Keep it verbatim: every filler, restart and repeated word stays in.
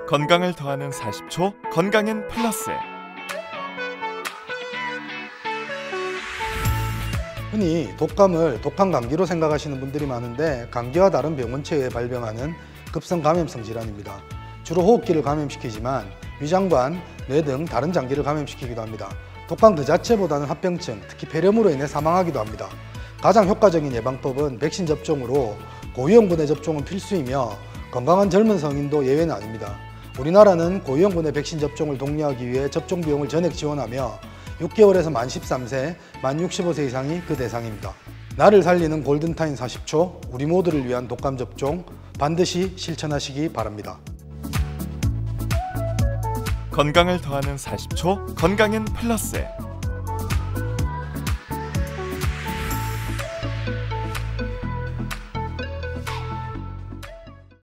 건강을 더하는 사십 초 건강엔 플러스. 흔히 독감을 독한 감기로 생각하시는 분들이 많은데, 감기와 다른 병원체에 의해 발병하는 급성 감염성 질환입니다. 주로 호흡기를 감염시키지만 위장관, 뇌 등 다른 장기를 감염시키기도 합니다. 독감 그 자체보다는 합병증, 특히 폐렴으로 인해 사망하기도 합니다. 가장 효과적인 예방법은 백신 접종으로 고위험군의 접종은 필수이며 건강한 젊은 성인도 예외는 아닙니다. 우리나라는 고위험군의 백신 접종을 독려하기 위해 접종 비용을 전액 지원하며 육 개월에서 만 십삼 세, 만 육십오 세 이상이 그 대상입니다. 나를 살리는 골든타임 사십 초, 우리 모두를 위한 독감 접종 반드시 실천하시기 바랍니다. 건강을 더하는 사십 초 건강엔 플러스.